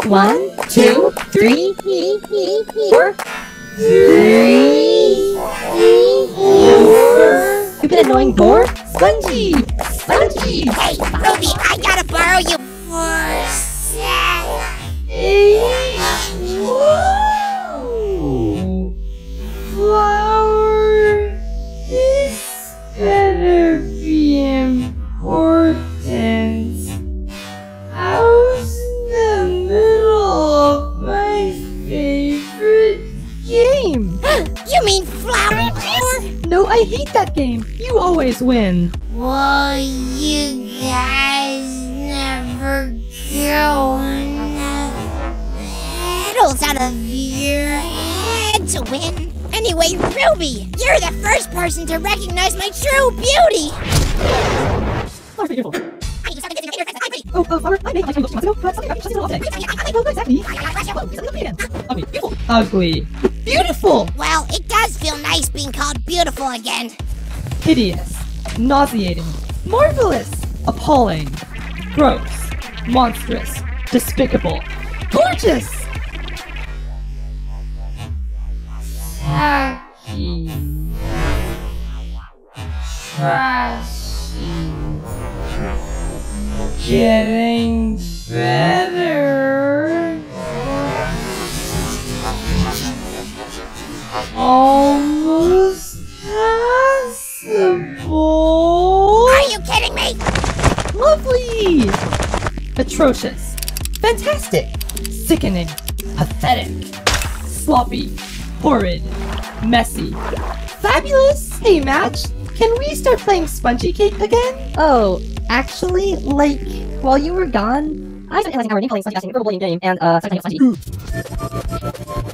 1, 2, 3, 4. Stupid annoying door. Spongy! Spongy! Hey, Ruby, I gotta borrow you for a sec. Whoa! Flower, this better be important. How's the middle of my favorite game? You mean flower? No, I hate that game. You always win. Well, you guys never go medals out of your head to win. Anyway, Ruby, you're the first person to recognize my true beauty. Flower's beautiful. Oh, Flower, I made my 2 months ago, but something about me all day. Oh, exactly. Ugly, beautiful. Ugly. Beautiful! Well, it does feel nice being called beautiful again. Hideous. Nauseating. Marvelous. Appalling. Gross. Monstrous. Despicable. Gorgeous! Tacky. Trashy. Getting better. Almost passable. Are you kidding me? Lovely. Atrocious. Fantastic. Sickening. Pathetic. Sloppy. Horrid. Messy. Fabulous. Hey, Match. Can we start playing Spongy Cake again? Oh, actually, like, while you were gone, I spent like an hour playing Spongy Casting, a bullying game, and sometimes Spongy.